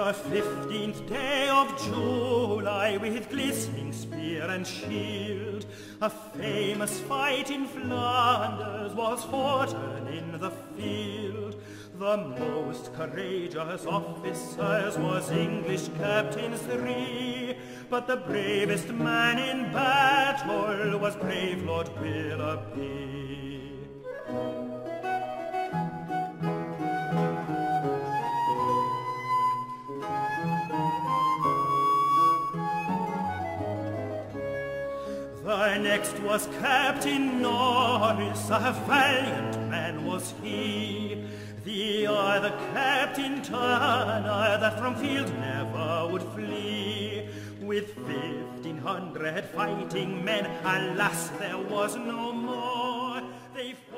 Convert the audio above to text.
The 15th day of July, with glistening spear and shield, a famous fight in Flanders was foughten in the field. The most courageous officers was English captains 3, but the bravest man in battle was brave Lord Willoughby. The next was Captain Norris, a valiant man was he. The other Captain Turner, that from field never would flee. With 1,500 fighting men, alas, there was no more. They